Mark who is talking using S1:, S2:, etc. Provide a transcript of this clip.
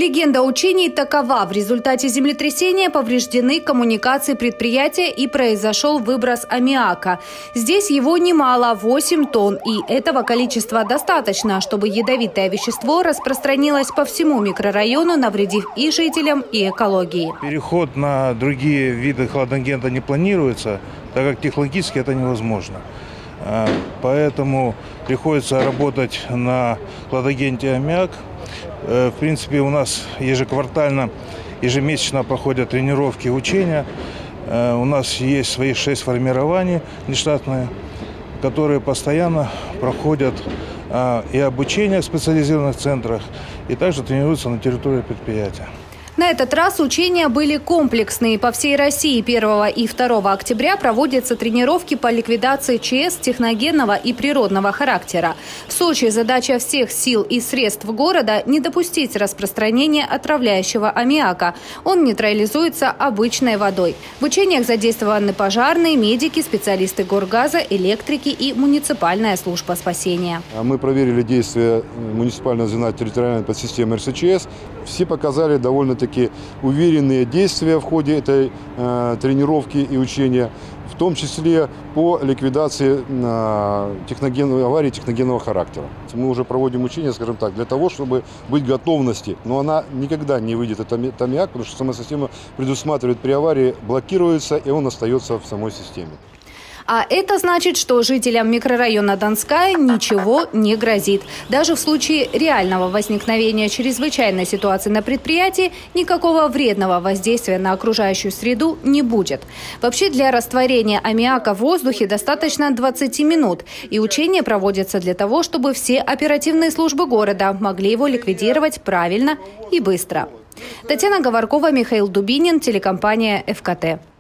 S1: Легенда учений такова. В результате землетрясения повреждены коммуникации предприятия и произошел выброс аммиака. Здесь его немало – 8 тонн. И этого количества достаточно, чтобы ядовитое вещество распространилось по всему микрорайону, навредив и жителям, и экологии.
S2: Переход на другие виды хладагента не планируется, так как технологически это невозможно. Поэтому приходится работать на хладагенте аммиак. В принципе, у нас ежемесячно проходят тренировки и учения. У нас есть свои 6 формирований нештатные, которые постоянно проходят и обучение в специализированных центрах, и также тренируются на территории предприятия.
S1: На этот раз учения были комплексные. По всей России 1 и 2 октября проводятся тренировки по ликвидации ЧС техногенного и природного характера. В Сочи задача всех сил и средств города – не допустить распространения отравляющего аммиака. Он нейтрализуется обычной водой. В учениях задействованы пожарные, медики, специалисты горгаза, электрики и муниципальная служба спасения.
S3: Мы проверили действия муниципального звена территориальной подсистемы РСЧС. Все показали довольно-таки уверенные действия в ходе этой тренировки и учения, в том числе по ликвидации аварии техногенного характера. Мы уже проводим учения, скажем так, для того, чтобы быть в готовности. Но она никогда не выйдет, этот аммиак, потому что сама система предусматривает, при аварии блокируется, и он остается в самой системе.
S1: А это значит, что жителям микрорайона Донская ничего не грозит. Даже в случае реального возникновения чрезвычайной ситуации на предприятии никакого вредного воздействия на окружающую среду не будет. Вообще для растворения аммиака в воздухе достаточно 20 минут. И учения проводятся для того, чтобы все оперативные службы города могли его ликвидировать правильно и быстро. Татьяна Говоркова, Михаил Дубинин, телекомпания ФКТ.